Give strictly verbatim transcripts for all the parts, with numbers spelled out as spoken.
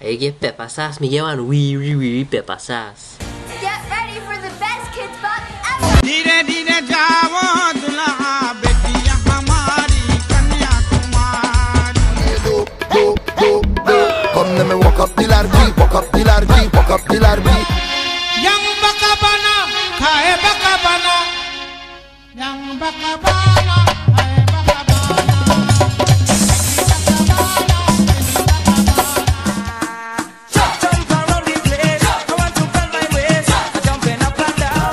Ege Peppa Sass, me llevan wee wee wee Peppa Sass. Get ready for the best kids bop ever. धीरे धीरे जाओ दुल्हा बेटियां हमारी Kanyakumari. Do do do do. Come let me walk up the larby, walk up the larby, walk up the larby. Yang bakabana, kae bakabana. Yang bakabana, kae bakabana. Jump around the place. I want to bend my waist. I jump in up and down.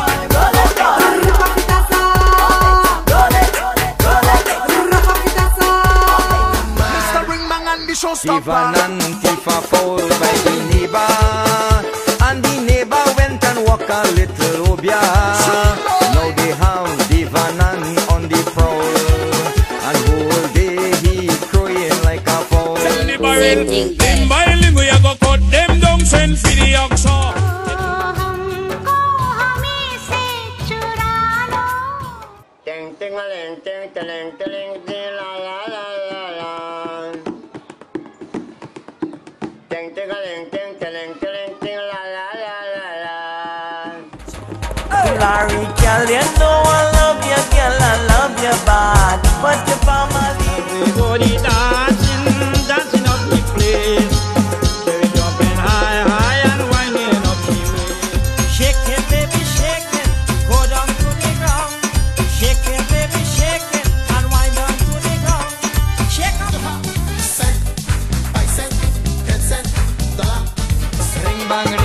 Mister Ringbang and the showstopper. Ivan and Tifa fall by the neighbor, and the neighbor went and walked a little obia. Now they have Divanan on the prowl, and whole day he crowing like a fowl. Them biling we a go cut them down send for the oxen. Ting ting a ling ting ting ting ting la la la la la. Ting ting a ling ting ting ting ting la la la la la. Larry, girl, you know I love you, girl, I love you bad, but your family. Everybody dancing, dancing up the place. They jumping high, high and winding up the way. Shake it, baby, shake it, go down to the ground. Shake it, baby, shake it, and wind down to the ground. Shake it. Cent by cent, ten cent, dollar. Ring bang,